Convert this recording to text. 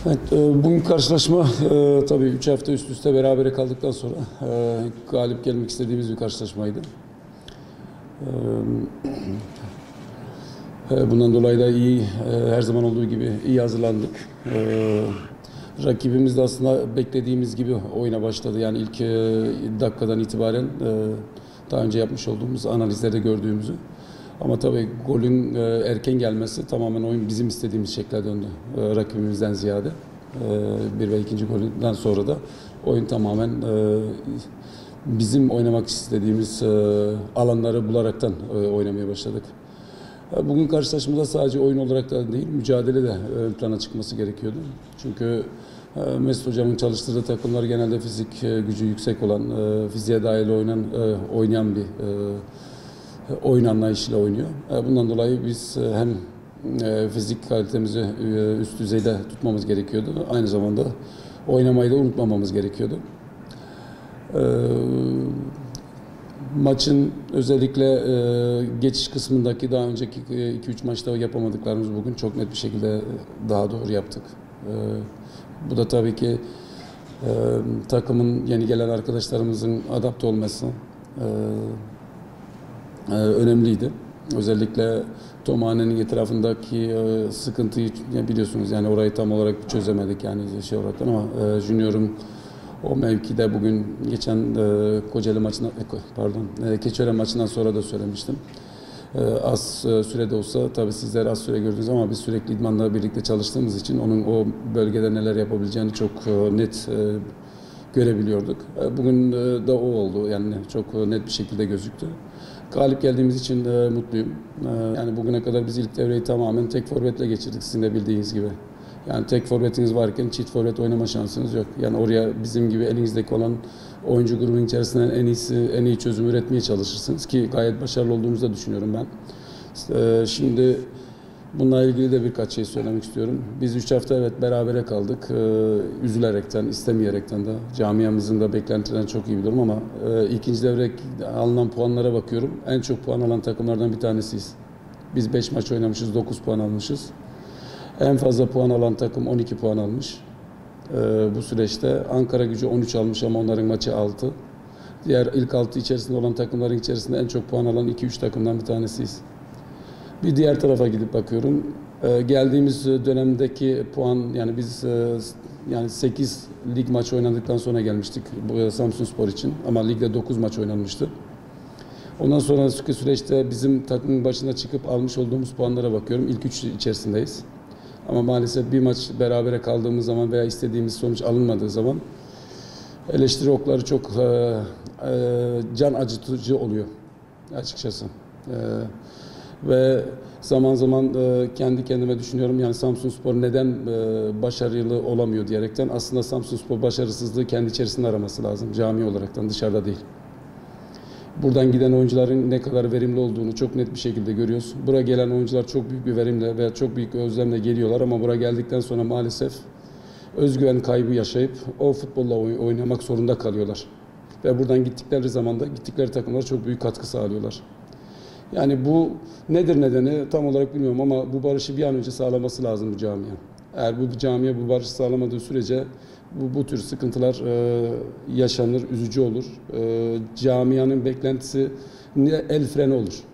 Evet, bugün karşılaşma tabii 3 hafta üst üste berabere kaldıktan sonra galip gelmek istediğimiz bir karşılaşmaydı. Bundan dolayı da iyi, her zaman olduğu gibi iyi hazırlandık. Rakibimiz de aslında beklediğimiz gibi oyuna başladı. Yani ilk dakikadan itibaren daha önce yapmış olduğumuz analizlerde gördüğümüzü. Ama tabii golün erken gelmesi tamamen oyun bizim istediğimiz şekle döndü. Rakibimizden ziyade. Bir ve ikinci golden sonra da oyun tamamen bizim oynamak istediğimiz alanları bularaktan oynamaya başladık. Bugün karşılaşmada sadece oyun olarak da değil, mücadele de ön plana çıkması gerekiyordu. Çünkü Mesut Hocam'ın çalıştırdığı takımlar genelde fizik gücü yüksek olan, fiziğe dayalı oynayan bir oyun anlayışıyla oynuyor. Bundan dolayı biz hem fizik kalitemizi üst düzeyde tutmamız gerekiyordu. Aynı zamanda oynamayı da unutmamamız gerekiyordu. Maçın özellikle geçiş kısmındaki daha önceki 2-3 maçta yapamadıklarımız bugün çok net bir şekilde daha doğru yaptık. Bu da tabii ki takımın yeni gelen arkadaşlarımızın adapte olması önemliydi. Özellikle Tomane'nin etrafındaki sıkıntıyı biliyorsunuz, yani orayı tam olarak çözemedik yani şey olarak, ama Junior'un o mevkide bugün geçen Kocaeli maçına, Keçiören maçından sonra da söylemiştim. Az sürede olsa tabii sizler az süre gördünüz ama biz sürekli idmanla birlikte çalıştığımız için onun o bölgede neler yapabileceğini çok net görebiliyorduk. Bugün de o oldu, yani çok net bir şekilde gözüktü. Galip geldiğimiz için mutluyum. Yani bugüne kadar biz ilk devreyi tamamen tek forvetle geçirdik, sizin de bildiğiniz gibi. Yani tek forvetiniz varken çift forvet oynama şansınız yok. Yani oraya bizim gibi elinizdeki olan oyuncu grubunun içerisinden en iyi çözüm üretmeye çalışırsınız ki gayet başarılı olduğumuzu da düşünüyorum ben. Şimdi bununla ilgili de birkaç şey söylemek istiyorum. Biz 3 hafta evet berabere kaldık. Üzülerekten, istemeyerekten de, camiamızın da beklentilerini çok iyi biliyorum ama ikinci devre alınan puanlara bakıyorum. En çok puan alan takımlardan bir tanesiyiz. Biz 5 maç oynamışız, 9 puan almışız. En fazla puan alan takım 12 puan almış. Bu süreçte Ankaragücü 13 almış ama onların maçı 6. Diğer ilk 6 içerisinde olan takımların içerisinde en çok puan alan 2-3 takımdan bir tanesiyiz. Bir diğer tarafa gidip bakıyorum. Geldiğimiz dönemdeki puan, yani biz yani 8 lig maçı oynadıktan sonra gelmiştik bu Samsunspor için ama ligde 9 maç oynanmıştı. Ondan sonraki süreçte bizim takımın başına çıkıp almış olduğumuz puanlara bakıyorum. İlk 3 içerisindeyiz. Ama maalesef bir maç berabere kaldığımız zaman veya istediğimiz sonuç alınmadığı zaman eleştiri okları çok can acıtıcı oluyor açıkçası. Ve zaman zaman kendi kendime düşünüyorum, yani Samsunspor neden başarılı olamıyor diyerekten. Aslında Samsunspor başarısızlığı kendi içerisinde araması lazım, cami olaraktan, dışarıda değil. Buradan giden oyuncuların ne kadar verimli olduğunu çok net bir şekilde görüyoruz. Buraya gelen oyuncular çok büyük bir verimle veya çok büyük bir özlemle geliyorlar ama buraya geldikten sonra maalesef özgüven kaybı yaşayıp o futbolla oynamak zorunda kalıyorlar. Ve buradan gittikleri zaman da gittikleri takımlara çok büyük katkı sağlıyorlar. Yani bu nedir nedeni tam olarak bilmiyorum ama bu barışı bir an önce sağlaması lazım bu camia. Eğer bu camiye bu barışı sağlamadığı sürece bu tür sıkıntılar yaşanır, üzücü olur. Camianın beklentisi el freni olur.